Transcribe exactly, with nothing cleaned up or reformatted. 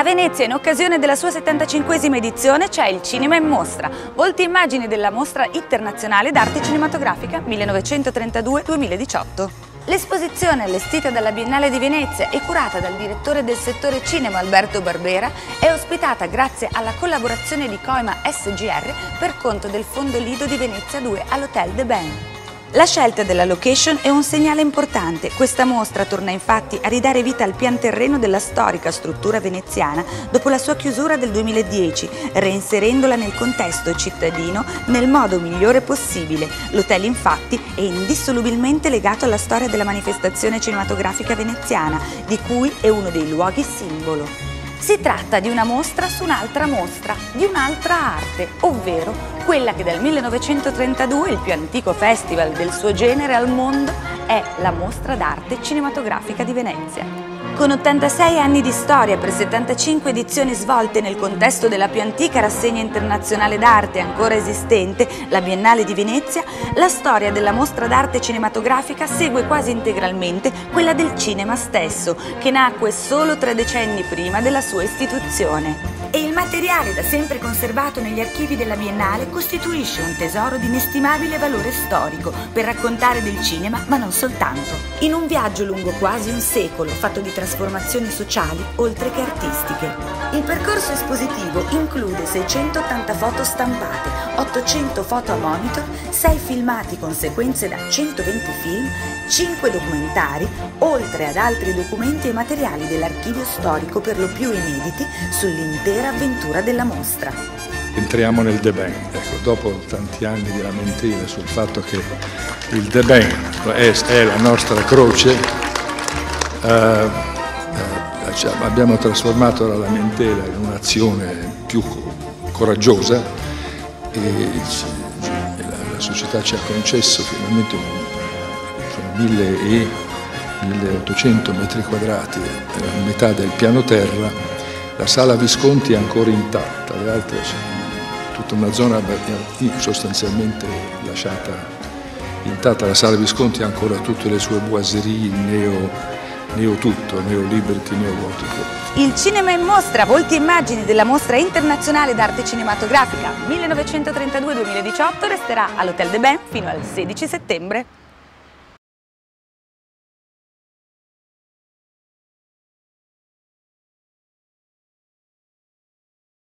Venezia, in occasione della sua settantacinquesima edizione, c'è il Cinema in Mostra, volte immagini della Mostra Internazionale d'Arte Cinematografica millenovecentotrentadue duemiladiciotto. L'esposizione, allestita dalla Biennale di Venezia e curata dal direttore del settore cinema Alberto Barbera, è ospitata grazie alla collaborazione di Coima S G R per conto del Fondo Lido di Venezia due all'Hotel de Ben. La scelta della location è un segnale importante. Questa mostra torna infatti a ridare vita al pian terreno della storica struttura veneziana dopo la sua chiusura del duemiladieci, reinserendola nel contesto cittadino nel modo migliore possibile. L'hotel infatti è indissolubilmente legato alla storia della manifestazione cinematografica veneziana, di cui è uno dei luoghi simbolo. Si tratta di una mostra su un'altra mostra, di un'altra arte, ovvero quella che dal millenovecentotrentadue, il più antico festival del suo genere al mondo, è la Mostra d'Arte Cinematografica di Venezia. Con ottantasei anni di storia per settantacinque edizioni svolte nel contesto della più antica rassegna internazionale d'arte ancora esistente, la Biennale di Venezia, la storia della Mostra d'Arte Cinematografica segue quasi integralmente quella del cinema stesso, che nacque solo tre decenni prima della sua istituzione. E il materiale da sempre conservato negli archivi della Biennale costituisce un tesoro di inestimabile valore storico per raccontare del cinema, ma non soltanto. In un viaggio lungo quasi un secolo, fatto di trasformazioni sociali oltre che artistiche. Il percorso espositivo include seicentottanta foto stampate, ottocento foto a monitor, sei filmati con sequenze da centoventi film, cinque documentari, oltre ad altri documenti e materiali dell'archivio storico per lo più inediti sull'intera avventura della mostra. Entriamo nel de Ben, ecco, dopo tanti anni di lamentele sul fatto che il de Ben è, è la nostra croce, eh, eh, cioè, abbiamo trasformato la lamentela in un'azione più coraggiosa e la, la società ci ha concesso finalmente milleottocento metri quadrati, la metà del piano terra. La sala Visconti è ancora intatta, le altre sono tutta una zona sostanzialmente lasciata intatta. La sala Visconti ha ancora tutte le sue boiserie, neo, neo tutto, neo liberty, neo gotico. Il Cinema in Mostra, volte immagini della Mostra Internazionale d'Arte Cinematografica millenovecentotrentadue duemiladiciotto resterà all'Hotel de Ben fino al sedici settembre.